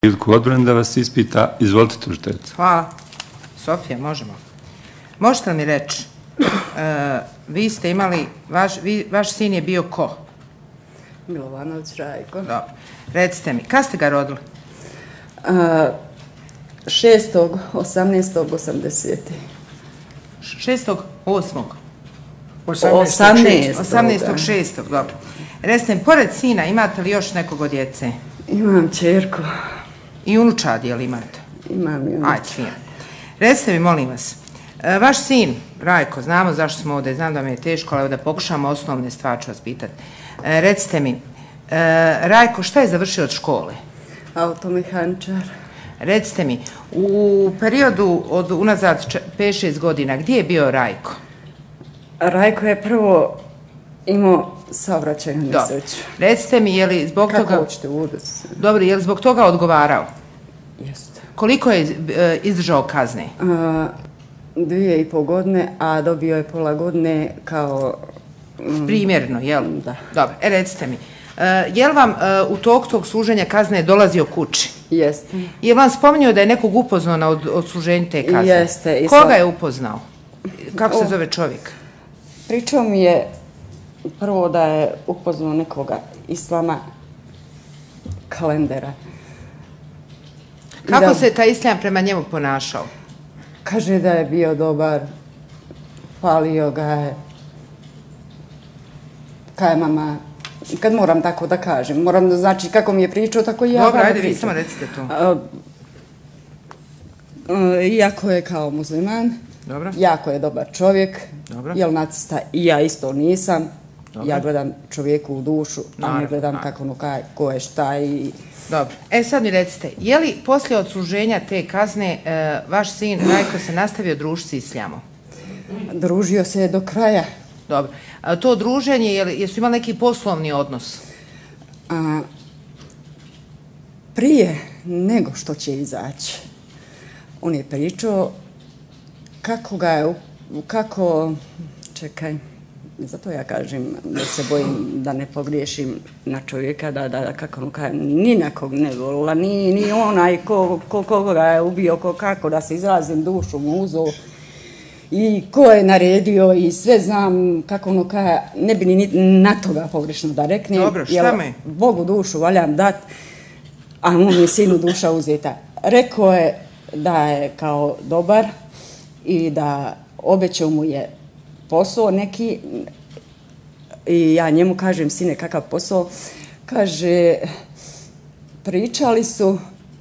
priliku odbrane da vas ispita. Izvolite, tužiteljice. Hvala. Sofija, možemo. Možete li mi reći, vi ste imali, vaš sin je bio ko? Milovanović Rajko. Dobro. Recite mi, kad ste ga rodili? 6.18.80. 6.8. 18.6. Dobro. Recite mi, pored sina, imate li još nekog od djece? Imam čerku. I unučad, jel imate? Imam i unučad. Ajde, fino. Recite mi, molim vas, vaš sin, Rajko, znamo zašto smo ovdje, znam da mi je teško, ali da pokušamo osnovne stvari ću vas pitati. Recite mi, Rajko, šta je završio od škole? Automehaničar. Recite mi, u periodu od unazad 5-6 godina, gdje je bio Rajko? Rajko je prvo imao saobraćajnu nesreću. Recite mi, je li zbog toga... Kako hoćete udus? Dobro, je li zbog toga odgovarao? Jeste. Koliko je izdržao kazne? 2,5 godine, a dobio je pola godine kao... Primjerno, jel? Da. Dobro, recite mi, je li vam u toku tog služenja kazne dolazio kući? Jeste. Je li vam spominjao da je nekog upoznao na odsluženju te kazne? Jeste. Koga je upoznao? Kako se zove čovjek? Pričao mi je prvo da je upoznao nekoga Islama Kalendera. Kako se taj Islam prema njemu ponašao? Kaže da je bio dobar, palio ga je. Kaj mama, kad moram tako da kažem, moram da znači kako mi je pričao, tako i ja. Dobro, ajde vi samo recite to. Iako je kao musliman, dobro, jako je dobar čovjek, dobro, jel nacista i ja isto nisam. Dobro. Ja gledam čovjeku u dušu, a ne gledam kako ko je šta i... Dobro. Sad mi recite, je li poslije odsluženja te kazne vaš sin Rajko se nastavio družiti s Islamom? Družio se do kraja. Dobro. To druženje, jesu imali neki poslovni odnos? Prije nego što će izaći, on je pričao čekaj, zato ja kažem da se bojim da ne pogriješim na čovjeka, da kako ono kažem, ni na kog ne volila, ni onaj koga je ubio, kako da se izrazim, dušu mu uzeo i ko je naredio i sve znam kako ono kaže, ne bi ni na toga pogrešno da reknem. Dobro, šta me? Bogu dušu valjam dat, a mu je sinu duša uzeta. Rekao je da je kao dobar i da obećao mu je posao neki i ja njemu kažem, sine, kakav posao? Kaže, pričali su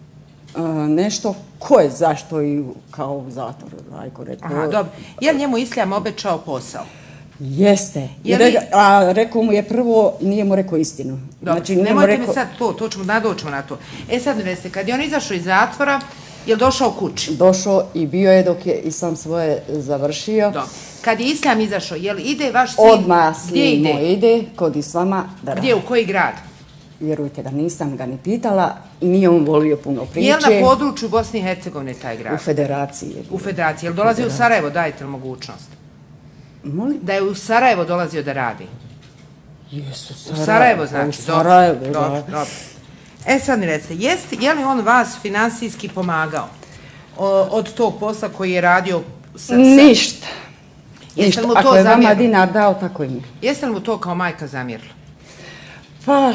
nešto, ko je zašto i kao u zatvoru, Rajko rekao. Aha, dobro. Je li njemu Islam obećao posao? Jeste. A rekao mu je prvo, nije mu rekao istinu. Dobro, znači, nemojte mi sad nadoćemo na to. Sad mi recite, kad je on izašao iz zatvora, je li došao kući? Došao i bio je dok je Islam svoje završio. Dobro. Kad je Islam izašao, je li ide vaš sin? Odmah ide kod Islama da radi. Gdje, u koji grad? Vjerujte da nisam ga ni pitala, nije on volio puno priče. Je li na području Bosne i Hercegovine taj grad? U Federaciji. U Federaciji. Je li dolazi u Sarajevo, dajte li mogućnost? Molim? Da je u Sarajevo dolazio da radi? Jesu, u Sarajevo znači? U Sarajevo, da. Dobro. Sad mi recite, je li on vas finansijski pomagao od tog posla koji je radio? Ništa. Ako je vama dinar dao, tako i mi. Jeste li mu to kao majka zamjerila? Pa,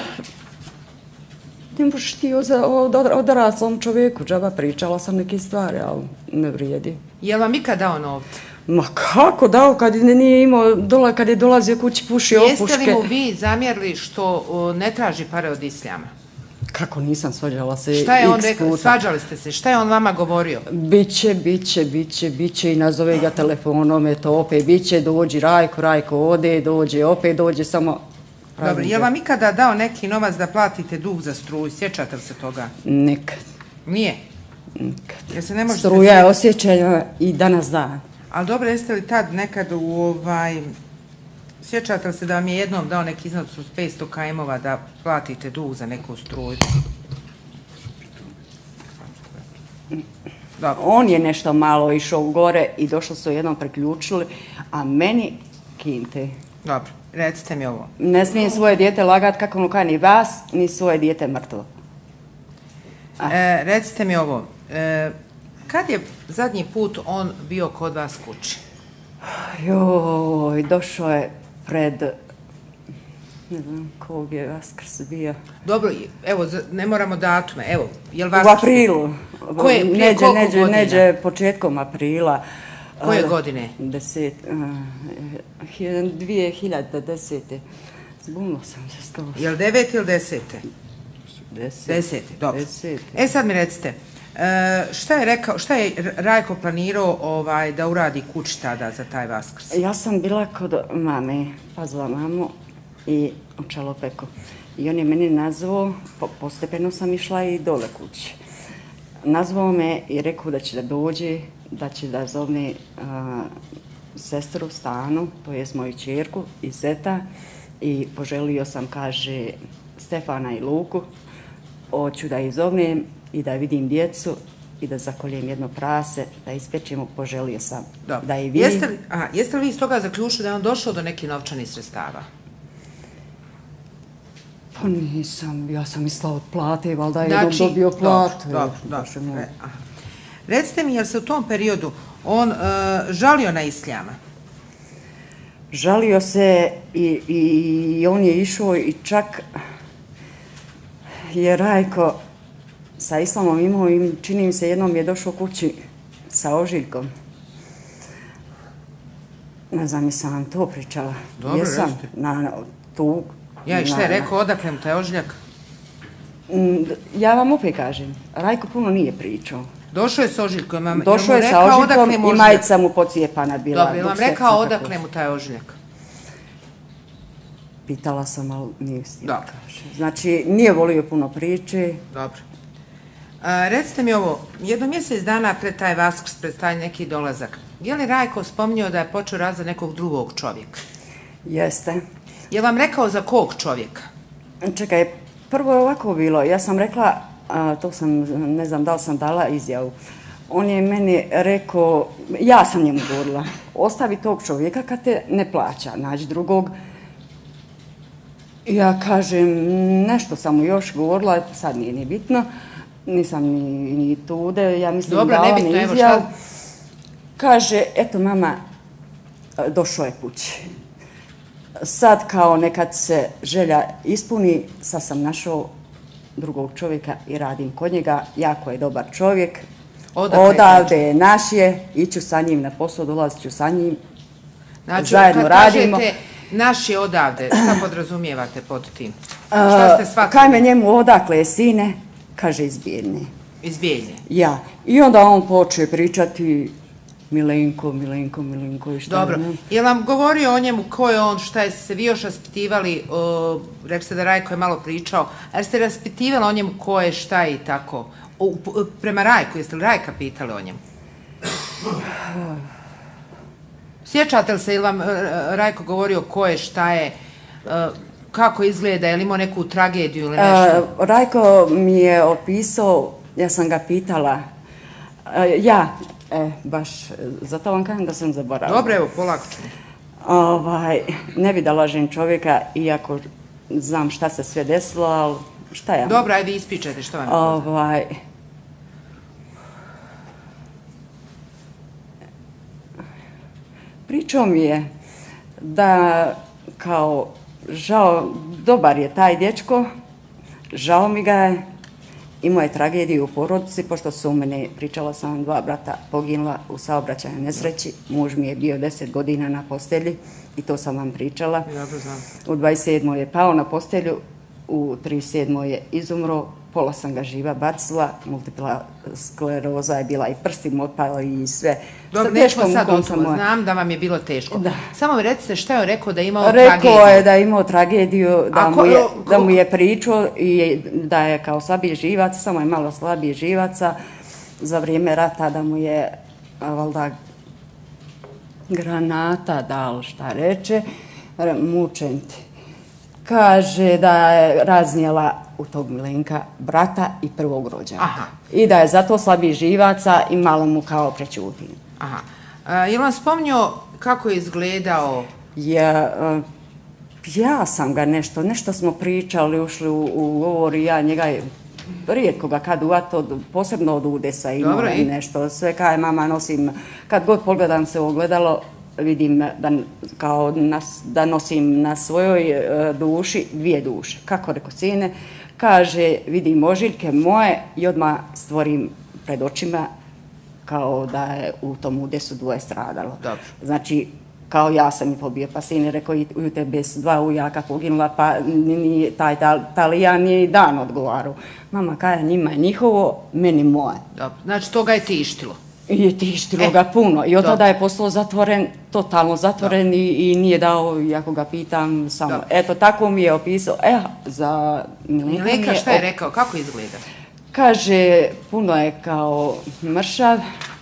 ne možeš ti o odraslom čovjeku, džaba pričala sam neke stvari, ali ne vrijedi. Je li vam ikad dao novce? Ma kako dao, kad nije imao, kad je dolazio kući pušio opuške. Jeste li mu vi zamjerili što ne traži pare od Islama? Kako nisam, svađala se Šta je on x rekao, puta. svađali ste se, šta je on vama govorio? Biće i nazove ga telefonom, to opet biće, dođi Rajko ode, dođe samo... Dobro, je li vam ikada dao neki novac da platite dug za struju, sjećate li se toga? Nekad. Nije? Nikad. Struja je osjećanja i danas dan. Ali dobro, jeste li tad nekad sjećate li se da vam je jednom dao neki iznos od 500 km-ova da platite dug za neku struju? Dobro. On je nešto malo išao gore i došlo su jednom priključili, a meni kinte. Dobro, recite mi ovo. Ne smijem svoje dijete lagat kako ono kaj ni vas, ni svoje dijete mrtvo. Recite mi ovo, kad je zadnji put on bio kod vas kući? Joj, došao je pred, ne znam kog je Vaskrs bio. Dobro, evo, ne moramo datume, evo, je li U Vaskrs? aprilu. Prije koliko godina? Neđe početkom aprila. Koje godine? 2010. Zbunila sam se skoro. Je li 9 ili 10? 10, dobro. Sad mi recite, šta je Rajko planirao da uradi kući tada za taj Vaskrs? Ja sam bila kod mame, pazila mamu i u Čalopeku. I on je meni nazvao, postepeno sam išla i dole kući. Nazvao me i rekao da će da dođe, da će da zovne sestru Stanu, to je moju ćerku i zeta, i poželio sam, kaže, Stefana i Luku, hoću da ih zovnem i da vidim djecu i da zakoljem jedno prase, da ispečemo, poželio sam da i vi. Jeste li iz toga zaključili da je on došao do nekih novčanih sredstava? Pa nisam, ja sam mislila od plate, valjda je dobio platu. Dobro. Recite mi, jel se u tom periodu on žalio na Isljama? Žalio se i on je išao i čak je Rajko sa Islamom imao i čini mi se jednom je došao kući sa ožiljkom. Ne znam, sam vam to pričala. Dobro, recite. Ja, i šta je rekao, odakle mu taj ožiljak? Ja vam opet kažem, Rajko puno nije pričao. Došao je sa ožiljkom. Došao je sa ožiljkom i majica mu pocijepana bila. Dobro, je vam rekao odakle mu taj ožiljak? Pitala sam, ali nije stigla kaže. Znači, nije volio puno priče. Dobro. Recite mi ovo, jedno mjesec dana pred taj Vaskrs, pred taj neki dolazak, je li Rajko spominjao da je počeo rad za nekog drugog čovjeka? Jeste. Je vam rekao za kog čovjeka? Čekaj, prvo je ovako bilo, ja sam rekla, to sam, ne znam da li sam dala izjavu, on je meni rekao, ja sam njemu govorila, ostavi tog čovjeka kad te ne plaća, nađi drugog. Ja kažem, nešto sam mu još govorila, sad nije ni bitno, nisam ni tude, ja mislim dala mi izjavu. Kaže, eto mama, došao je kući. Sad kao nekad se želja ispuni, sad sam našao drugog čovjeka i radim kod njega, jako je dobar čovjek, odavde je naš je, iću sa njim na posao, dolazit ću sa njim, zajedno radimo. Kad kažete naš je odavde, šta podrazumijevate pod tim? Šta ste shvatili? Kaj me njemu odakle je sine, kaže iz Bijeljne. Iz Bijeljne? Ja. I onda on počeo pričati Milenko i šta. Dobro. Je li vam govorio o njemu ko je on, šta je se vi još raspitivali, rekli ste da Rajko je malo pričao, ali ste raspitivali o njemu ko je, šta je i tako? Prema Rajku, jeste li Rajka pitali o njemu? Sjećate li se, je li vam Rajko govorio ko je, šta je, kako izgleda, je li imao neku tragediju ili nešto? Rajko mi je opisao, ja sam ga pitala, baš, zato vam kažem da sam zaboravila. Dobro, evo, polako ću. Ne bi da lažem čovjeka, iako znam šta se sve desilo, ali šta ja? Dobro, ajde ispričajte što vam je poznat. Pričao mi je da kao žao, dobar je taj dječko, žao mi ga je, imao je tragediju u porodici, pošto su u mene, pričala sam, 2 brata poginula u saobraćajnoj nesreći, muž mi je bio 10 godina na postelji i to sam vam pričala. Dobro znam. U 27. je pao na postelju, u 37. je izumro, pola sam ga živa bacila, multipla skleroza je bila i prsti mu otpali i sve. Dobro, nećemo sad o tome, znam da vam je bilo teško. Samo mi recite šta je rekao da je imao tragediju. Rekao je da je imao tragediju, da mu je pričao i da je kao slabiji živac, samo je malo slabiji živaca za vrijeme rata, da mu je valjda granata dal šta reče, mučenti. Kaže da je raznijela u tog Milenka brata i prvog rođaka. I da je zato slabiji živaca i malo mu kao prećuti. Je li vam spominjao kako je izgledao? Ja sam ga nešto smo pričali, ušli u govor i ja njega rijetko ga kad uvato, posebno od udesa i Dobro, i? nešto. Sve kaj mama nosim, kad god pogledam se u ogledalo, vidim da nosim na svojoj duši 2 duše. Kako reko sine, kaže, vidim ožiljke moje i odmah stvorim pred očima kao da je u tom udesu 2 stradalo. Dobro. Znači, kao ja sam i pobio, pa sin je rekao i u tebe s 2 ujaka poginula, pa taj Talijan nije i dan odgovarao. Mama kaja, njima je njihovo, meni moje. Dobro. Znači, to ga je tištilo. I je tištilo ga puno. I od tada je postao zatvoren, totalno zatvoren i nije dao, iako ga pitam, samo. Dobro. Eto, tako mi je opisao. Za Milenka šta je rekao? Kako izgleda? Kaže, puno je kao mršav,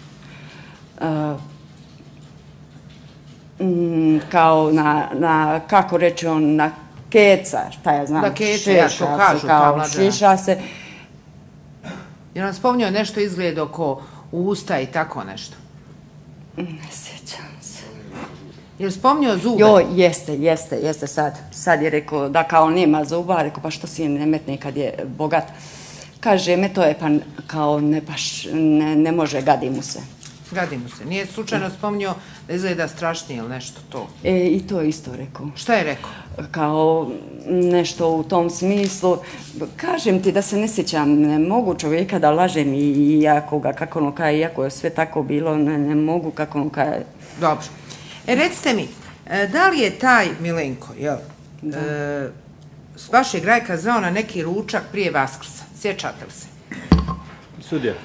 kao kako reče on, na keca, šta ja znam, na keca, ja to kažu, kao šiša se. Je nam spomnio nešto izgleda oko usta i tako nešto? Ne sjećam se. Je li spomnio zube? Joj, jeste sad. Sad je rekao da kao nema zuba, rekao pa što si ne metne kad je bogat. Kaže, me to je pa kao ne može, gadi mu se. Gadi mu se. Nije slučajno spomnio da izgleda strašnije ili nešto to? I to isto rekao. Šta je rekao? Kao nešto u tom smislu. Kažem ti da se ne sjećam, ne mogu čovjeka da lažem i jako ga, kako ono kaj, iako je sve tako bilo, ne mogu kako ono kaj. Dobro. Recite mi, da li je taj Milenko, s vašeg Rajka zvao na neki ručak prije Vaskrsa? Sjećate li se? Sudija.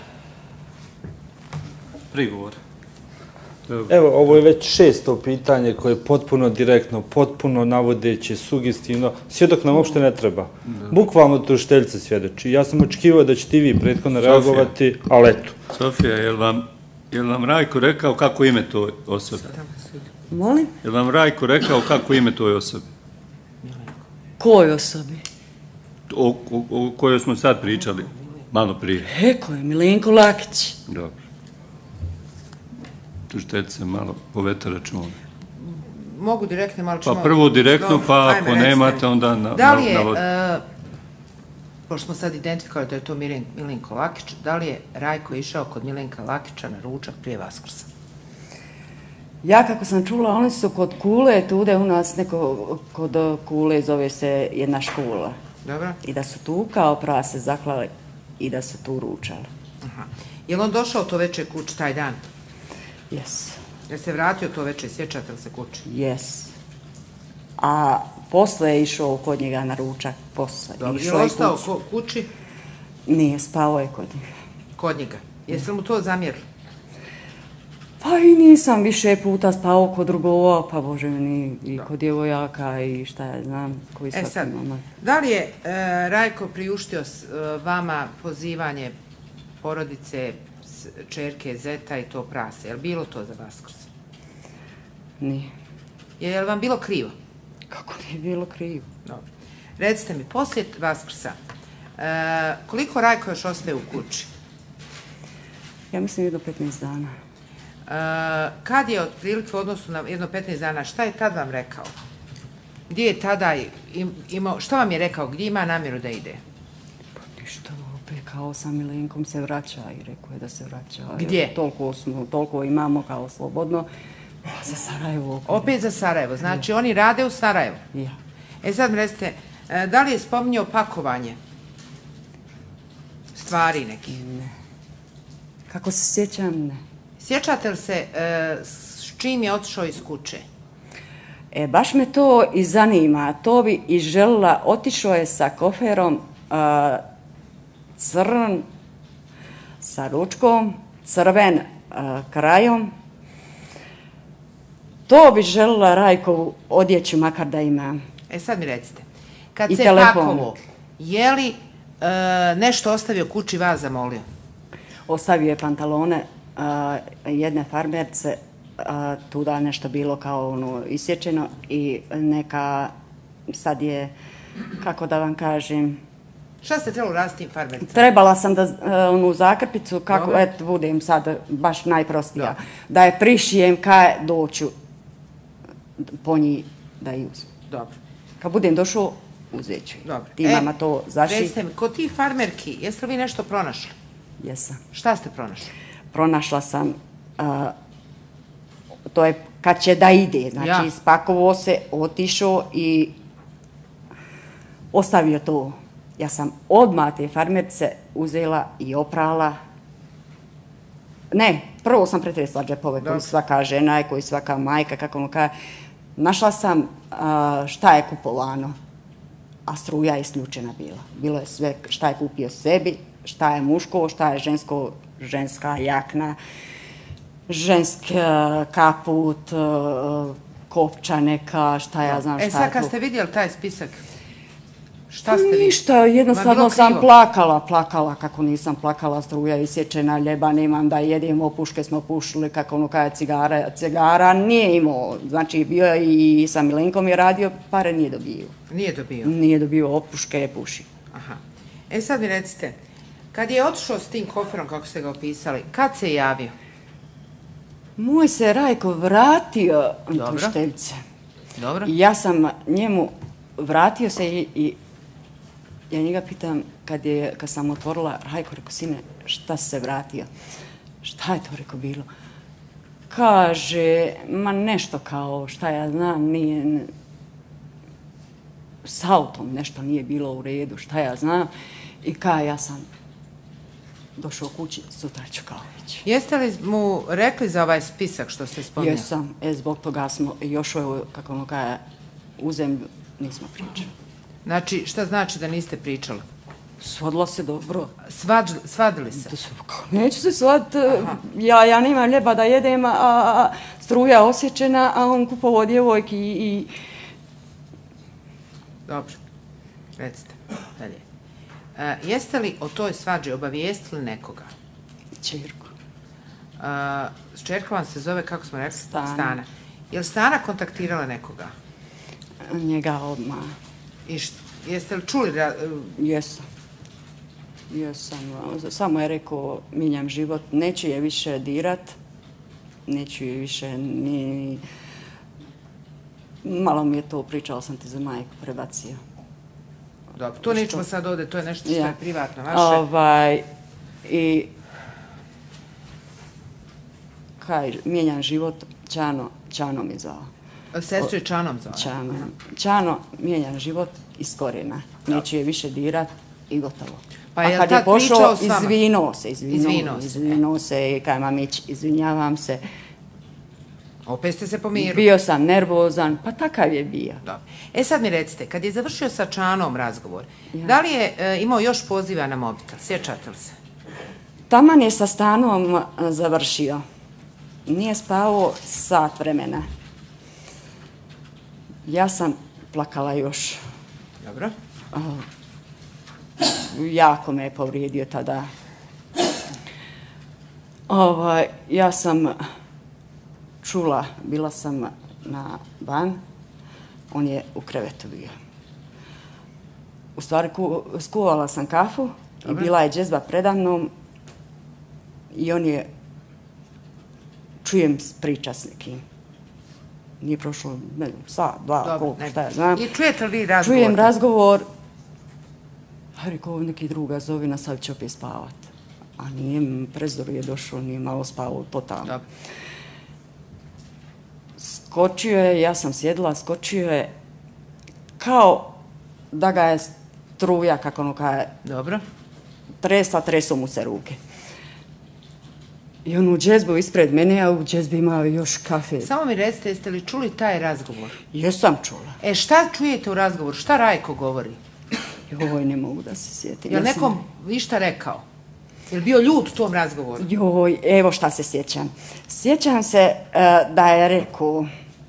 Prigovor. Evo, ovo je već 6. pitanje koje je potpuno direktno, potpuno navodeće, sugestivno. Svjedok nam uopšte ne treba. Bukvalno tužiteljica svjedoči. Ja sam očekivao da ćete i vi prethodno reagovati, ali eto. Sofija, je li vam Rajko rekao kako ime toj osobi? Molim? Je li vam Rajko rekao kako ime toj osobi? Kojoj osobi? O kojoj smo sad pričali, malo prije. Rekao je Milenko Lakić. Dobro. Tužiteljice malo povete računa. Mogu direktno, malo ćemo... Pa prvo direktno, pa ako nemate, onda da li je, pošto smo sad identifikovali da je to Milenko Lakić, da li je Rajko išao kod Milenka Lakića na ručak prije Vaskrsa? Ja kako sam čula, oni su kod Kule, tude u nas kod Kule zove se jedna škola. Dobro. I da su tu kao prase zaklali i da su tu ručali. Aha. Je li on došao to večer kući taj dan? Jes. Je se vratio to večer, sjećate li se kući? Jes. A posle je išao kod njega na ručak, posle. Dobro, je li ostao kući? Nije, spao je kod njega. Kod njega. Jesi li mu to zamjerili? Pa i nisam više puta spao kod drugova, pa bože mi, i kod djevojaka i šta ja znam, koji svaki sad, moment. Da li je Rajko priuštio vama pozivanje porodice, čerke, zeta i to prase? Je li bilo to za Vaskrs? Nije. Je li vam bilo krivo? Kako nije bilo krivo? Dobro. Recite mi, poslije Vaskrsa, koliko Rajko još ostaje u kući? Ja mislim jedno 15 dana. Kad je otprilike u odnosu na jedno 15 dana, šta je tad vam rekao? Gdje je tada imao, šta vam je rekao, gdje ima namjeru da ide? Pa ništa, opet kao sa Milenkom se vraća i rekao je da se vraća. Gdje? Toliko imamo kao slobodno. Za Sarajevo. Opet za Sarajevo, znači oni rade u Sarajevu? Ja. Sad mi recite, da li je spominjao pakovanje stvari nekih? Ne. Kako se sjećam, ne. Sjećate li se s čim je otišao iz kuće? Baš me to i zanima. To bi i želila. Otišao je sa koferom crn, sa ručkom, crven krajom. To bi želila Rajkovu odjeću, makar da ima. Sad mi recite, kad I se pakovo, je li nešto ostavio kući, vas zamolio? Ostavio je pantalone jedne farmerce, tuda nešto bilo kao ono isječeno i neka, sad je, kako da vam kažem... Šta ste trebalo raditi s tim farmercama? Trebala sam da onu zakrpicu, kako, eto, budem sad baš najprostija, da je prišijem kaj doću po njih da ju uzmem. Dobro. Kad budem došao, uzet ću. Dobro. Ti mama to zaši. Recite mi, kod tih farmerki, jeste li vi nešto pronašli? Jesam. Šta ste pronašli? Pronašla sam, to je kad će da ide, znači ispakovao se, otišao i ostavio to. Ja sam odmah te farmerce uzela i oprala. Ne, prvo sam pretresla džepove koji svaka žena je, koji svaka majka, kako ono kaže. Našla sam šta je kupovano, a struja je isključena bila. Bilo je sve šta je kupio sebi, šta je muško, šta je žensko, ženska jakna, ženski kaput, kopča neka, šta ja znam šta je to. Sad kad ste vidjeli taj spisak, šta ste vidjeli? Ništa, jednostavno sam plakala, kako nisam plakala, struja isječena, ljeba nemam da jedem, opuške smo pušili, kako ono kada cigara nije imao, znači bio je i sa Milenkom je radio, pare nije dobio. Nije dobio? Nije dobio, opuške je pušio. Aha. Sad mi recite, kad je otišao s tim koferom, kako ste ga opisali, kad se javio? Moj se Rajko vratio u Tušteljce. Dobro. I ja sam njemu vratio se i ja njega pitam, kad sam otvorila, Rajko, rekao, sine, šta si se vratio? Šta je to, rekao, bilo? Kaže, ma nešto kao, šta ja znam, nije, s autom nešto nije bilo u redu, šta ja znam. I ja sam došao kući, sutra ću kao ići. Jeste li mu rekli za ovaj spisak što ste spominjali? Jesam, zbog toga smo još kako ono kaže, u zemlju nismo pričali. Znači, šta znači da niste pričali? Svodilo se dobro. Svadili se? Neću se svaditi, ja nemam ljeba da jedem, a struja osjećena, a on kupovao djevojki i... Dobro, recite, dalje. Jeste li o toj svađi obavijestili nekoga? Čerku. Čerka vam se zove, kako smo rekli? Stana. Je li Stana kontaktirala nekoga? Njega odmah. I jeste li čuli? Jesam. Samo je rekao, mijenjam život, neću je više dirat, neću je više ni... Malo mi je to, pričala sam ti za majku, prebacio. Dobro, to nećemo sad ovdje, to je nešto što je privatno vaše. I... mijenjam život, Čano mi zvao. Sestru je Čanom zvao? Čano, mijenjam život iz korijena. Neću je više dirat i gotovo. A kad je pošao, izvinuo se i kaj mamić, izvinjavam se. Opet ste se pomirili? Bio sam nervozan, pa takav je bio. Sad mi recite, kad je završio sa Čanom razgovor, da li je imao još poziva na mobitel? Sjećate li se? Taman je sa Stanom završio. Nije spavao sat vremena. Ja sam plakala još. Dobro. Jako me je povrijedio tada. Ja sam čula, bila sam na ban, on je u krevetu bio. U stvari, skuvala sam kafu i bila je džezba predamnom i on je, čujem priča s nekim. Nije prošlo, ne znam, sat, dva, koliko, šta ja znam. I čujete li vi razgovor? Čujem razgovor, a rekao, neki druga zovi nas, sad će opet spavat. A nije, prezor je došao, nije malo spavao, totalno. Skočio je, ja sam sjedila, skočio je kao da ga je struja, kako ono kaže, treso mu se ruke. I on u džezbu ispred mene, a u džezbi imao još kafe. Samo mi recite, jeste li čuli taj razgovor? Jesam čula. Šta čujete u razgovoru? Šta Rajko govori? Joj, ne mogu da se sjetim. Je li nekom ništa rekao? Je li bio ljut u tom razgovoru? Joj, evo šta se sjećam. Sjećam se da je rekao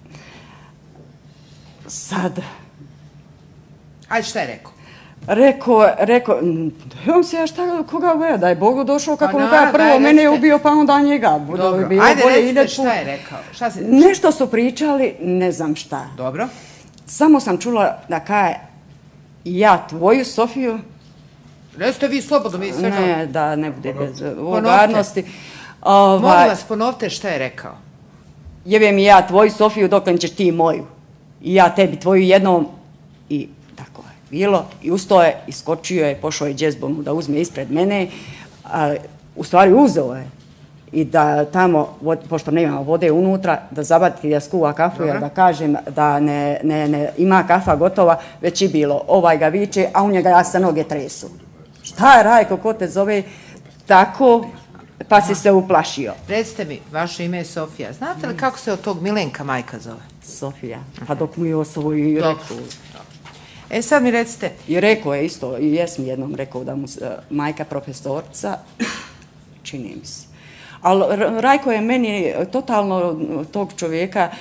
sad... Ajde, šta je rekao? Rekao, on se ja šta, koga gleda, da je Bogu došao, kako mi kaže, prvo mene je ubio, pa onda njega. Dobro, ajde recite šta je rekao. Nešto su pričali, ne znam šta. Dobro. Samo sam čula da kaže, ja tvoju Sofiju... Recite vi slobodno, mi sve... Ne, da ne bude bez vulgarnosti. Molim vas, ponovite šta je rekao. Jebem i ja tvoju Sofiju dok ćeš ti moju. I ja tebi tvoju jednom i tako je. bilo i ustao je, iskočio je, pošao je džezbom da uzme ispred mene, a u stvari uzeo je i da tamo, pošto nema vode unutra, da zabati da skuva kafu, ja da kažem da ne ima kafa gotova, već i bilo. Ovaj ga viče, a u njega ja se noge tresu. Šta je Rajko, ko te zove tako, pa si se uplašio? Recite mi, vaše ime je Sofija. Znate li kako se od tog Milenka majka zove? Sofija, pa dok mu je osovo i rekao. E sad mi recite. I rekao je isto, i jesam jednom rekao da mu majka profesorca, čini mi se. Ali Rajko je meni totalno tog čovjeka,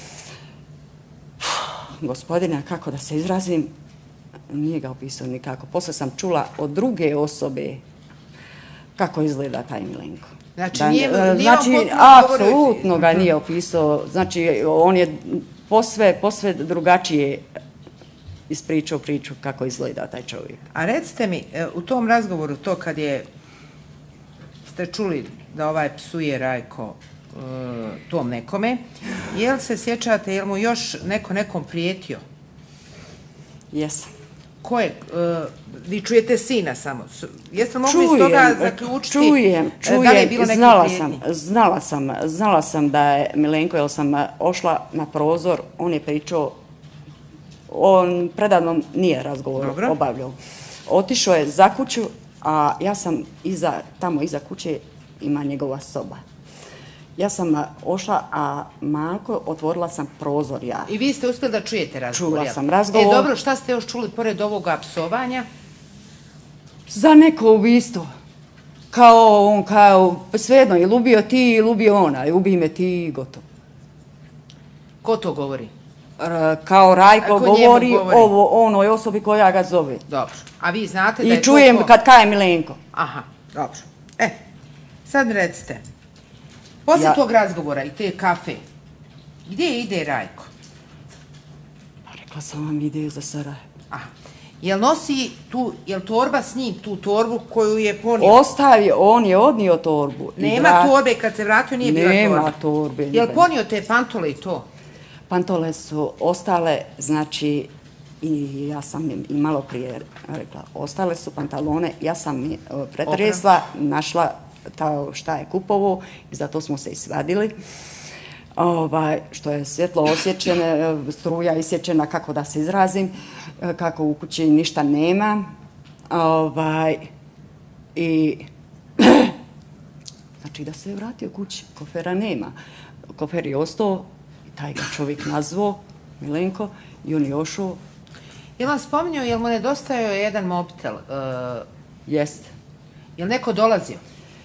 gospodina, kako da se izrazim, nije ga opisao nikako. Poslije sam čula od druge osobe kako izgleda taj Milenko. Znači, apsolutno ga nije opisao. Znači, on je posve drugačije ispričao priču kako izgleda taj čovjek. A recite mi, u tom razgovoru, to kad ste čuli da ovaj psuje Rajko tom nekome, jel se sjećate, jel mu još nekom prijetio? Jesam. Ko je? Vi čujete sina samo. Jeste li mogli iz toga zaključiti? Čujem. Da li je bilo neki prijetnji? Znala sam da je Milenko, jer sam ošla na prozor, on je pričao, on predavnom nije razgovor obavljao. Otišao je za kuću, a ja sam tamo iza kuće ima njegova soba. Ja sam ošla, a malko otvorila sam prozor ja. I vi ste uspjeli da čujete razgovor? Čula sam razgovor. Dobro, šta ste još čuli pored ovoga psovanja? Za neko ubistvo. Kao, svejedno, ili ubio ti, ili ubio ona, i ubi me ti i gotovo. Ko to govori? Kao Rajko govori onoj osobi koja ga zove. Dobro. A vi znate da je to... I čujem kad kaje Milenko. Aha, dobro. Sad mi recite, poslije tog razgovora i te kafe, gdje ide Rajko? Rekla sam vam, ide za Sarajevo. Aha. Jel nosi jel torba s njim tu torbu koju je ponio? Ostavio, on je odnio torbu. Nema torbe, kad se vratio nije bila torba? Nema torbe. Jel ponio te pantole i to? Pantole su ostale, znači, i ja sam i malo prije rekla, ostale su pantalone, ja sam pretresla, našla šta je kupovo i zato smo se isvadili. Što je svjetlo osjećene, struja isječena, kako da se izrazim, kako u kući ništa nema. I znači da se je vratio kući, kofera nema. Kofer je ostao, taj ga čovjek nazvao, Milenko, i on je ošao. Jel vam spominjao, jel mu nedostajao jedan mobitel? Jeste. Jel neko dolazio?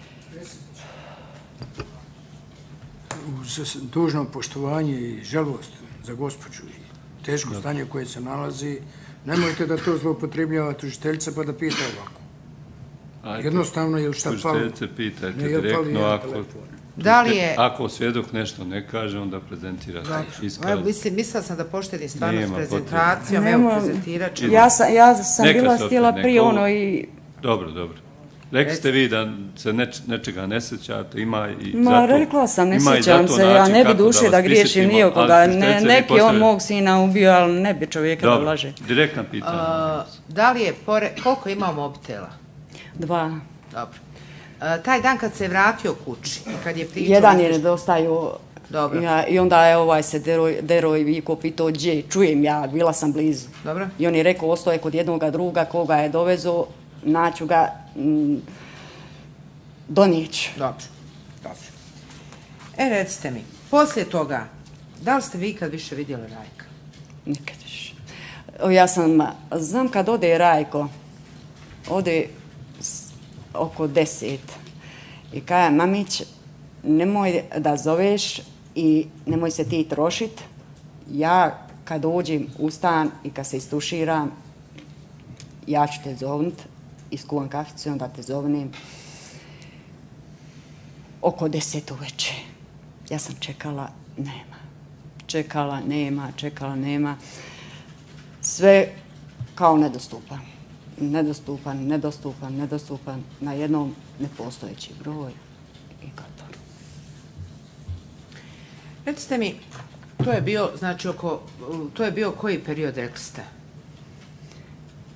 Uz dužno poštovanje i žalost za gospođu i teško stanje koje se nalazi, nemojte da to zloupotrebljava tužiteljica pa da pita ovako. Jednostavno, jel šta palo? Tužiteljice pitajte direktno, ako svjedok nešto ne kaže, onda prezentira iskaz. Mislila sam da poštedim stvarno s prezentacijom, evo prezentirat ću. Ja sam bila stila prije ono i... Dobro. Rekli ste vi da se nečega ne sjećate, ima i zato... Ma rekla sam, ne sjećam se, ja ne bi duše da griješim nijekoga. Neki on mog sina ubio, ali ne bi čovjeka da laže. Dobro, direktna pitanja. Da li je, koliko imao mobitela? 2. Dobro. Taj dan kad se vratio kući i kad je pričao... Jedan je nedostajao. Dobro. I onda je ovaj se dero i viko pitao gdje, čujem ja, bila sam blizu. Dobro. I on je rekao, ostoje kod jednoga druga, koga je dovezo, naću ga, donijeću. Dobro. Recite mi, poslije toga, da li ste vi ikad više vidjeli Rajka? Nikad više. Ja znam kad ode Rajko, ode oko 10 i kaže, mamić, nemoj da zoveš i nemoj se ti trošit. Ja kad dođem u stan i kad se istuširam, ja ću te zovnut, iskuvam kaficu i onda te zovnem oko 10 uveče. Ja sam čekala, nema. Čekala, nema. Sve kao nedostupan. Nedostupan, na jednom nepostojeći broj i gotovo. Recite mi, to je bio koji period, rekli ste?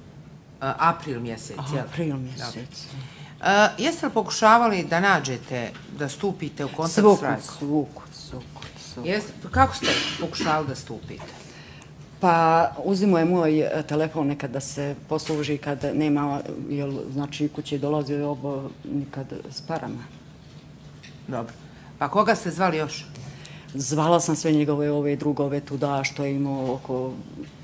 April mjesec, jel? April mjesec. Jeste li pokušavali da nađete, da stupite u kontakt s Rajkom? Svukud. Kako ste pokušavali da stupite? Pa uzimo je moj telefon nekad da se posluži kad nema, jer znači kući dolazi obo nikad s parama. Dobro. Pa koga ste zvali još? Zvala sam sve njegove ove drugove tuda što je imao oko...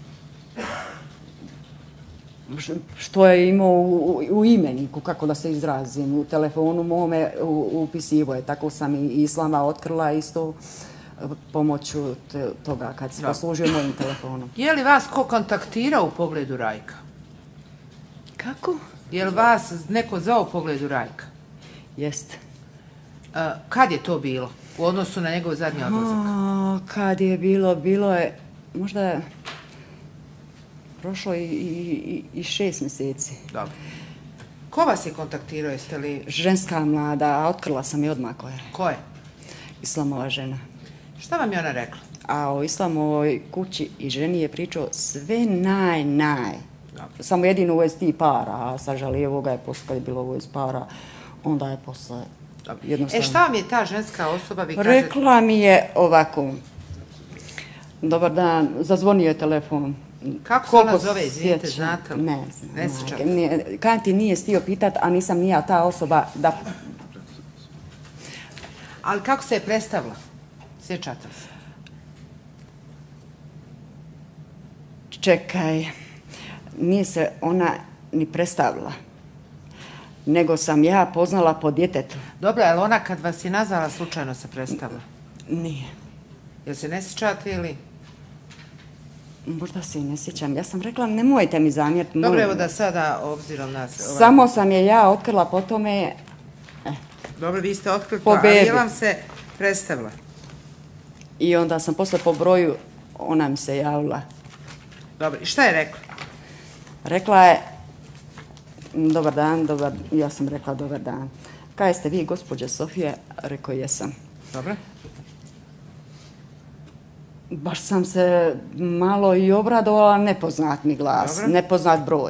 Što je imao u imeniku, kako da se izrazim, u telefonu mome upisivo je. Tako sam i Islama otkrila isto pomoću toga kad se poslužio mojim telefonom. Je li vas ko kontaktirao u pogledu Rajka? Kako? Je li vas neko zvao u pogledu Rajka? Jeste. Kad je to bilo u odnosu na njegov zadnji odlazak? Kad je bilo je možda prošlo i 6 mjeseci. Dobro. Ko vas je kontaktirao, jeste li... Ženska mlada, a otkrila sam je odmah koja je. Ko je? Islamova žena. Šta vam je ona rekla? A o Islamovoj kući i ženi je pričao sve naj. Samo jedino u vezi tih para, a sa Žalijevoga je posle, kad je bilo u vezi para, onda je posle jednostavno... Šta vam je ta ženska osoba, vi kažete... Rekla mi je ovako, dobar dan, zazvonio je telefon. Kako se ona zove, izvinite, znate li? Ne znam. Kanti nije stio pitat, a nisam ni ja ta osoba da... Ali kako se je predstavila? Sjećate se? Čekaj, nije se ona ni predstavila, nego sam ja poznala po djetetu. Dobro, ali ona kad vas je nazvala slučajno se predstavila? Nije. Jel se ne sjećate ili... Možda se i ne sjećam. Ja sam rekla, nemojte mi zamjeriti. Dobro, evo da sada, obzirom nas... Samo sam je ja otkrila, po tome... Dobro, vi ste otkrili to, ali je vam se predstavila? I onda sam posle po broju, ona mi se javila. Dobro, i šta je rekla? Rekla je, dobar dan, ja sam rekla dobar dan. Kaj ste vi, gospođa Sofija? Rekao, jesam. Dobro. Baš sam se malo i obradovala, nepoznat mi glas, dobro, nepoznat broj.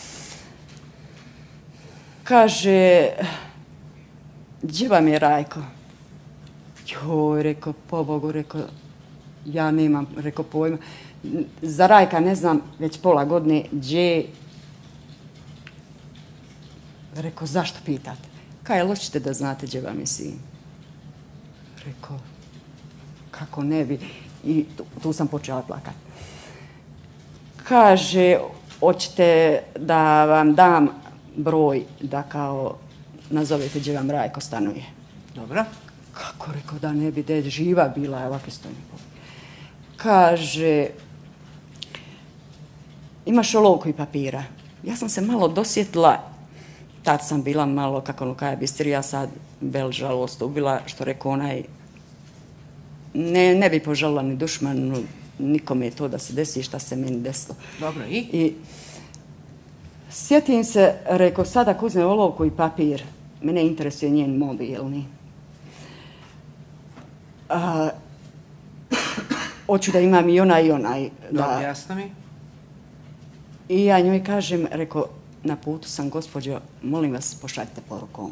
Kaže, gdje vam je Rajko? Joj, rekao, pobogu, rekao, ja nemam, rekao, pojma. Za Rajka ne znam već pola godine gdje. Rekao, zašto pitate? Kaj, hoćete da znate gdje vam je sin? Rekao, kako ne bi. I tu sam počela plakati. Kaže, hoćete da vam dam broj da kao nazovete gdje vam Rajko stanuje. Dobro. Kako, rekao, da ne bi, da je živa bila, je ovakve stojne. Kaže, imaš olovku i papira. Ja sam se malo dosjetila, tad sam bila malo, kako ono kaj bistrija, sad bel žalost ubila, što rekao onaj, ne bi požalila ni dušmanu, nikome to da se desi šta se meni desilo. Dobro, I sjetim se, rekao, sad ako uzme olovku i papir, mene interesuje njen mobilni. Hoću da imam i onaj. Dobro, jasno mi. I ja njoj kažem, rekao, na putu sam, gospođo, molim vas, pošaljite porukom.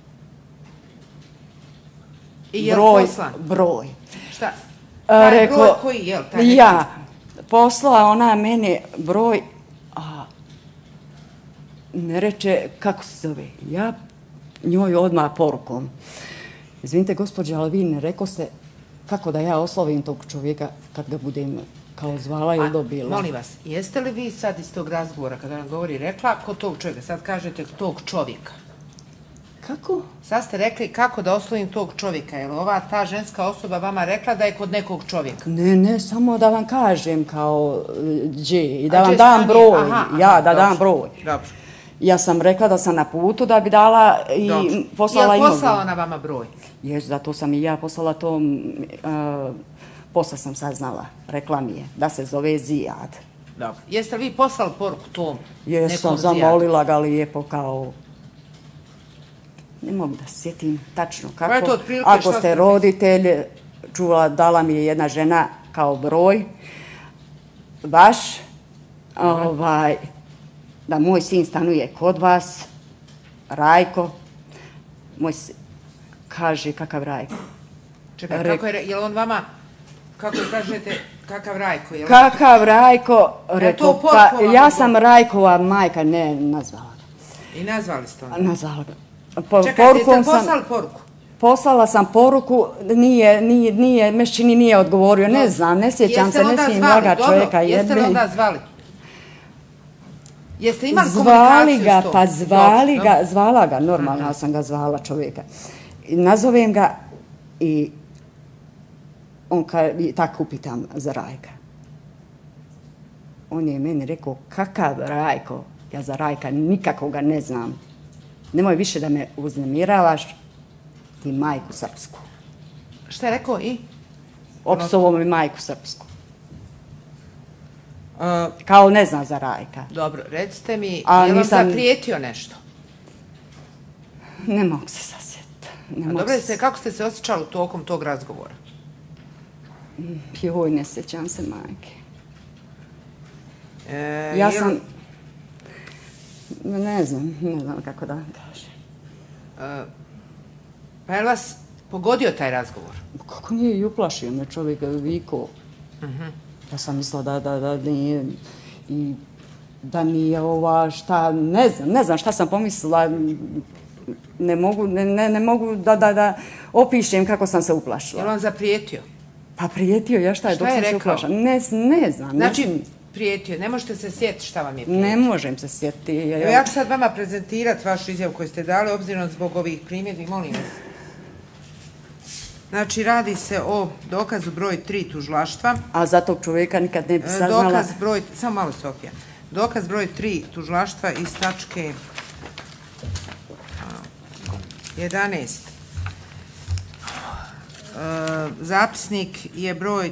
I je li poslan? Broj. Šta? Taj broj koji, jel? Ja. Poslala ona meni broj, a ne reče kako se zove. Ja njoj odmah porukom. Izvinite, gospođo, ali vi ne rekao ste kako da ja oslovim tog čovjeka kad ga budem kao zvala ili dobila. Molim vas, jeste li vi sad iz tog razgovora, kada nam govori, rekla kod tog čovjeka, sad kažete tog čovjeka? Kako? Sad ste rekli kako da oslovim tog čovjeka, je li ta ženska osoba vama rekla da je kod nekog čovjeka? Ne, samo da vam kažem kao gdje i da vam dam broj. Dam broj. Dobro. Ja sam rekla da sam na putu da bi dala i poslala imovinu. Je li poslala na vama broj? Jes, zato sam i ja poslala to, posle sam saznala, rekla mi je da se zove Zijad. Dobro. Jeste li vi poslali poruku tom nekom Zijadu? Jesam, zamolila ga lijepo kao... Ne mogu da se sjetim tačno kako. Ako ste roditelj, čuvala, dala mi je jedna žena kao broj, vaš, da moj sin stanuje kod vas, Rajko. Moj sin kaže, kakav Rajko? Čekaj, je li on vama, kako kažete, kakav Rajko? Kakav Rajko, rekao, pa ja sam Rajkova majka, ne nazvala ga. I nazvali ste onda? Nazvala ga. Čekaj, jeste poslali poruku? Poslala sam poruku, Meščini nije odgovorio, ne znam, ne sjećam se, ne smijem laga čovjeka. Jeste li onda zvali? Jeste imali komunikaciju s tom? Pa zvali ga, zvala ga, normalno sam ga zvala čovjeka. Nazovem ga i on tako upitam za Rajka. On je meni rekao, kakav Rajko? Ja za Rajka nikakoga ne znam. Nemoj više da me uznemiravaš, ti majku srpsku. Šta je rekao i? Opsovo mi majku srpsku. Kao ne zna za Rajka. Dobro, recite mi, je vam zaprijetio nešto? Ne mogu se sasjetiti. Dobro, kako ste se osjećali tokom tog razgovora? Joj, ne sjećam se majke. Ja sam... Ne znam kako da vam kažem. Pa je li vas pogodio taj razgovor? Kako nije i uplašio me čovjek vikao. Ja sam mislila da nije i da mi je šta, ne znam šta sam pomislila. Ne mogu da opišem kako sam se uplašila. Je li vam zaprijetio? Pa prijetio, ja šta je dok sam se uplašila. Ne znam. Znači, prijetio, ne možete se sjetiti šta vam je prijetio? Ne možem se sjetiti. Evo ja ću sad vama prezentirati vašu izjavu koju ste dali, obzirom zbog ovih primjedbi, molim vas. Znači, radi se o dokazu broj 3 tužilaštva. A za tog čovjeka nikad ne bi saznala. Dokaz broj, samo malo Sofija. Dokaz broj 3 tužilaštva iz tačke 11. Zapisnik je broj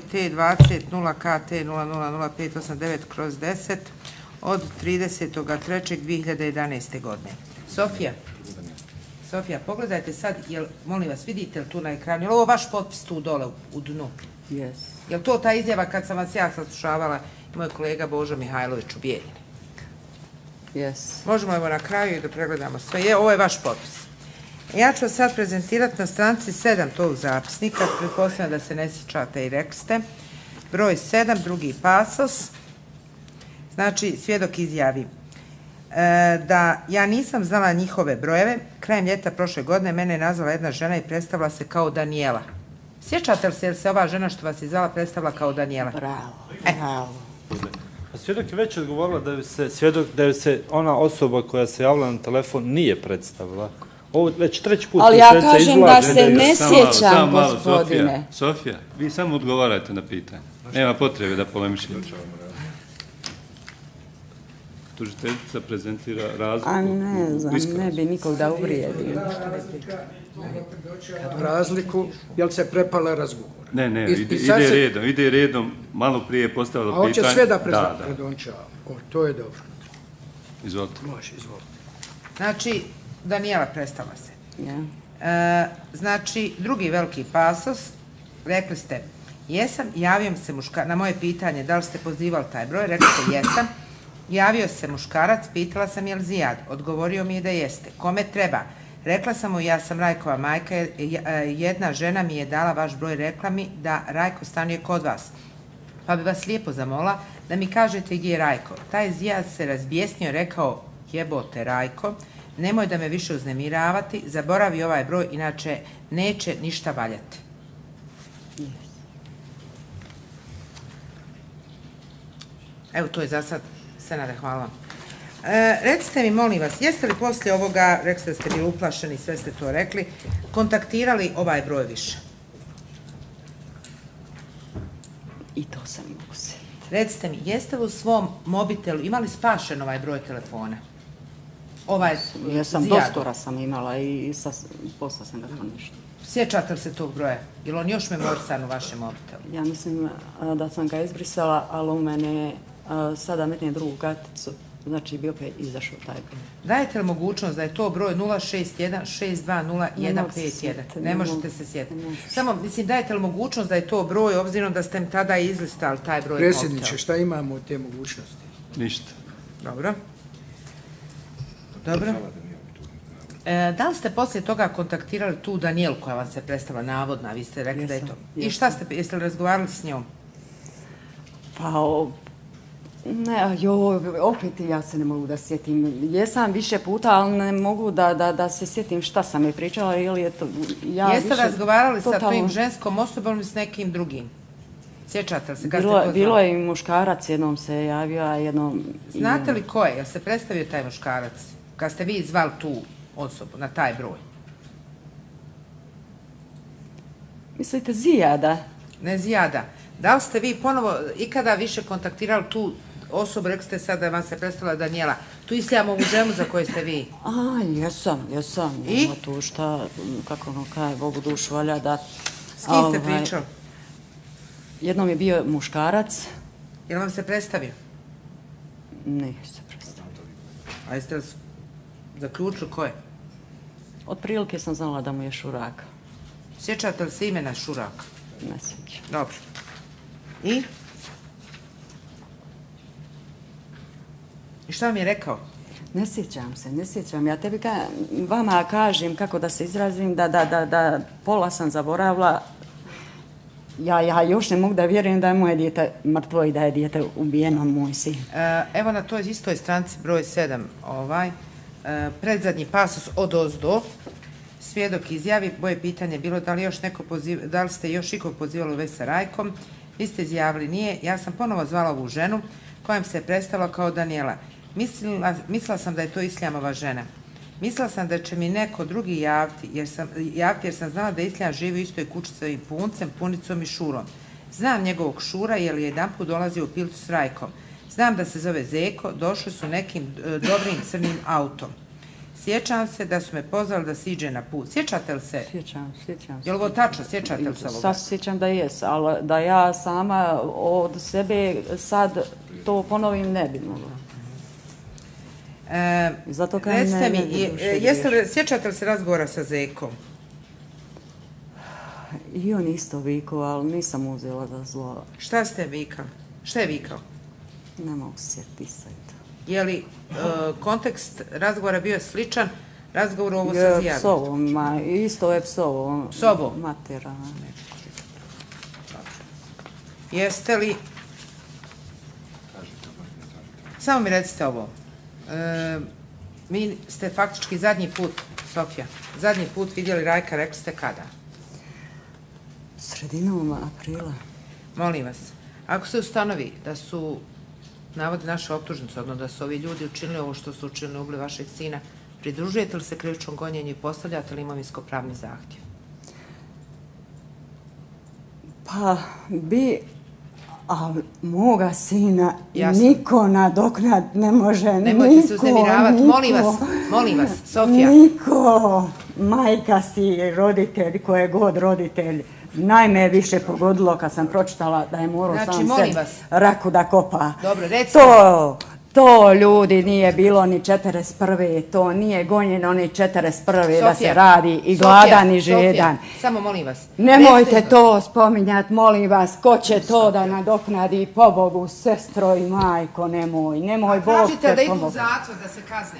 T20-0KT-000589/10 od 30.3.2011. godine. Sofija, pogledajte sad, molim vas, vidite li tu na ekranu, je li ovo vaš potpis tu dole u dnu? Jes. Je li to ta izjava kad sam vas ja saslušavala i moj kolega Božo Mihajlović u Bijeljini? Jes. Možemo evo na kraju i da pregledamo sve. Ovo je vaš potpis. Ja ću vas sad prezentirati na stranici 7 tog zapisnika, pretpostavljam da se ne sjećate i rekli ste. Broj 7, drugi pasos. Znači, svjedok izjavi da ja nisam znala njihove brojeve. Krajem ljeta prošle godine mene je nazvala jedna žena i predstavila se kao Danijela. Sjećate li se ova žena što vas je zvala predstavila kao Danijela? Bravo. Svjedok je već odgovorila da je se ona osoba koja se javila na telefon nije predstavila. Ovo već treći put. Ali ja kažem da se ne sjećam, gospodine. Sofija, vi samo odgovarajte na pitanje. Nema potrebe da polemišite. Tužiteljica prezentira razliku. A ne znam, ne bi nikog da uvrijedim. Razliku, jel se prepala razgovor? Ne, ide redom. Malo prije je postavila pitanje. A hoće sve da predončava. To je dobro. Izvolite. Može, izvolite. Znači, Danijela predstavila se. Znači, drugi veliki pasos, rekli ste, javio se muškarac, na moje pitanje, da li ste pozivali taj broj, rekli ste jesam, javio se muškarac, pitala sam je li Zijad, odgovorio mi je da jeste, kome treba, rekla sam mu ja sam Rajkova majka, jedna žena mi je dala vaš broj, rekla mi da Rajko stanuje kod vas, pa bi vas lijepo zamola da mi kažete gdje je Rajko. Taj Zijad se razbijesnio, rekao jebote Rajko, nemoj da me više uznemiravati, zaboravi ovaj broj, inače neće ništa valjati. Evo, to je za sad. Senade, hvala vam. Recite mi, molim vas, jeste li poslije ovoga, rekli ste da ste bili uplašeni, sve ste to rekli, kontaktirali ovaj broj više? I to sam mogu se. Recite mi, jeste li u svom mobitelu imali spašen ovaj broj telefona? Ja sam doskora sam imala i posla sam ga to nešto. Sjećate li se tog broja? Je li on još memorisan u vašem mobitelu? Ja mislim da sam ga izbrisala, ali u mene sada metnem drugu karticu, znači bi opet izašao taj broj. Dajete li mogućnost da je to broj 061-620-151? Ne možete se sjetiti. Samo, mislim, dajete li mogućnost da je to broj, obzirom da ste mi tada izlistali taj broj mobitela? Predsjedniče, šta imamo od te mogućnosti? Ništa. Dobro. Dobro. Da li ste poslije toga kontaktirali tu Danijelu koja vam se predstavila navodna, vi ste rekli da je to. I šta ste, jeste li razgovarali s njom? Pa, ne, opet ja se ne mogu da sjetim. Jesam više puta, ali ne mogu da se sjetim šta sam je pričala, ili je to... Jeste razgovarali sa tvojim ženskom osobom ili s nekim drugim? Sjećate li se? Bilo je i muškarac, jednom se javio, a jednom... Znate li ko je? Jel se predstavio taj muškarac? Kad ste vi zvali tu osobu na taj broj? Mislite Zijada? Ne Zijada. Da li ste vi ponovo ikada više kontaktirali tu osobu, rekli ste sad da vam se predstavila Danijela, tu Isljamo ovu ženu za koju ste vi? Jesam. I? Tu šta, kako ono kaj, Bogu dušu valja da... S kim ste pričali? Jednom je bio muškarac. Je li vam se predstavio? Nije se predstavio. A jeste li zaključili ko je? Otprilike sam znala da mu je Šurak. Sjećate li se imena Šurak? Ne sjećam. Dobro. I? I šta vam je rekao? Ne sjećam. Ja tebi vama kažem kako da se izrazim, da pola sam zaboravila. Ja još ne mogu da vjerujem da je moje dijete mrtvo i da je dijete ubijeno, moj sin. Evo na toj istoj stranici broj 7, predzadnji pasus od ozdo, svjedok izjavi, moje pitanje je bilo da li ste još ikog pozivali u vezi sa Rajkom, vi ste izjavili nije, ja sam ponovo zvala ovu ženu kojom se predstavila kao Danijela. Mislila sam da je to Isljamova žena. Mislila sam da će mi neko drugi javiti jer sam znala da Isljam živi u istoj kući sa Puncem, Punicom i Šurom. Znam njegovog Šura jer je jedanput dolazio u Pilcu s Rajkom. Znam da se zove Zeko, došli su nekim dobrim crnim autom. Sjećam se da su me pozvali da siđe na put. Sjećate li se? Sjećam se. Je li ovo tačno? Sjećate li se ovoga? Sad sjećam da jes, ali da ja sama od sebe sad to ne bi mogla. Recite mi, sjećate li se razgovora sa Zekom? I on isto vikao, ali nisam uzela za zlo. Šta ste vikali? Šta je vikao? Ne mogu se pisati. Je li kontekst razgovora bio sličan razgovoru ovo sa Zijadom? Psovom, isto je psovo. Psovo? Matera. Jeste li... Samo mi recite ovo. Vi ste faktički zadnji put, Sofija, zadnji put vidjeli Rajka, rekli ste kada? Sredinom aprila. Molim vas, ako se ustanovi da su navodi naše optužnice, odnosno da su ovi ljudi učinili ovo što su učinili, ubili vašeg sina, pridružujete li se krivičnom gonjenju i postavljate li imovinsko-pravni zahtjev? Pa bi, a moga sina niko nadoknad ne može. Nemojte se uznemiravati, molim vas, Sofija. Niko, majka si roditelj, ko je god roditelj. Najme više pogodilo kad sam pročitala da je morao sam se raku da kopa. Dobro, recimo. To ljudi nije bilo ni 41. To nije gonjeno ni 41. da se radi i gladan i žedan. Samo molim vas. Nemojte to spominjati, molim vas. Ko će to da nadoknadi, pobogu, sestro i majko, nemoj. Nemoj Bog te pomoći. Tražite da idu u zatvor, da se kazne.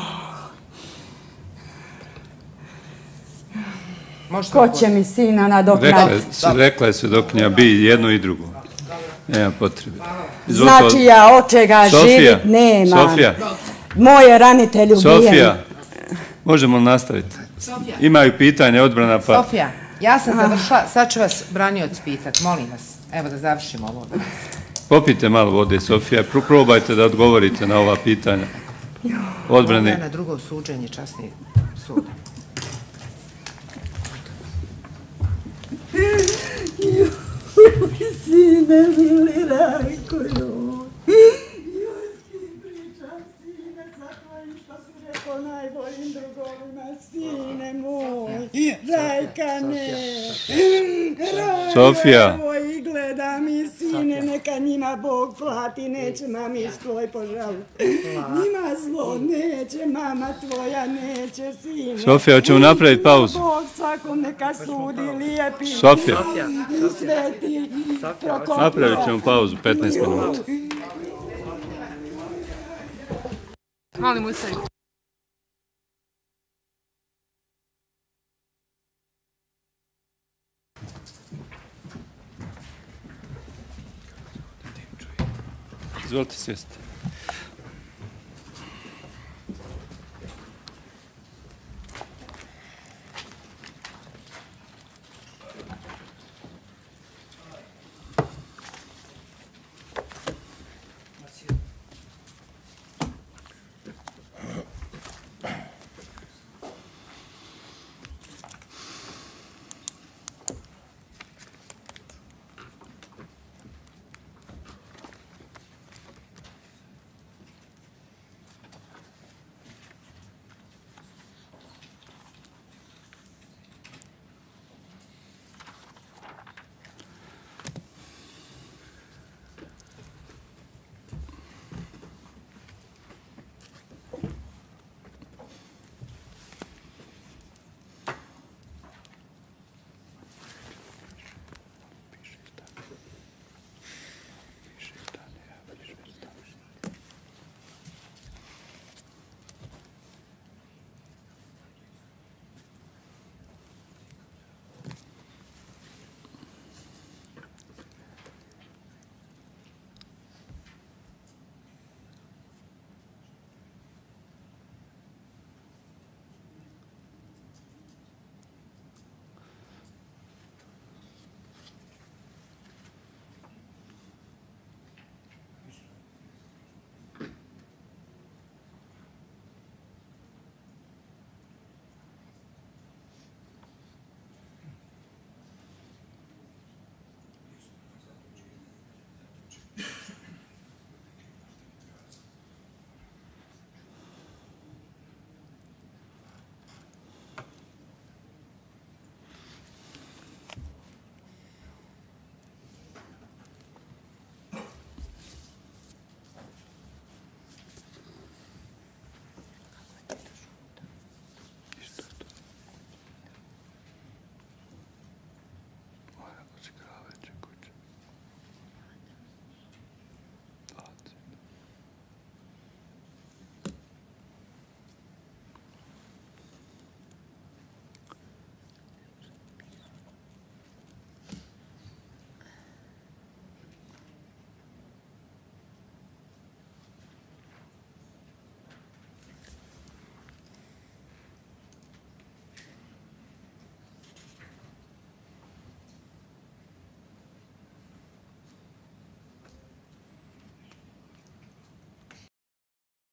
Ko će mi sina nadoknaditi? Rekla je svjedokinja bi jedno i drugo. Nema potrebe. Znači ja od čega živit nemam. Sofija. Moj je ranitelj ubijen. Sofija, možemo li nastaviti? Imaju pitanje, odbrana pa... Sofija, ja sam završila, sad ću vas branioc pitat, molim vas. Evo da završimo ovo. Popijte malo vode, Sofija, probajte da odgovorite na ova pitanja. Odbrane. Na drugo suđenje, časni sud. Sine, mili Rajko, Jojski pričam, sine, sa tvojim što si rekao najboljim drugovima, sine moj, Rajka ne, Sofija. Evo i gledam i sine, neka njima Bog plati, neće mami tvoj požaliti, njima zlo neće, mama tvoja neće, sine. Sofija, hoćemo napraviti pauzu. Bog svakom neka sudi lijepi. Sofija. Sveti. Napravit ćemo pauzu, 15 minuta. Molim, ustavi. Izvolite sjesti.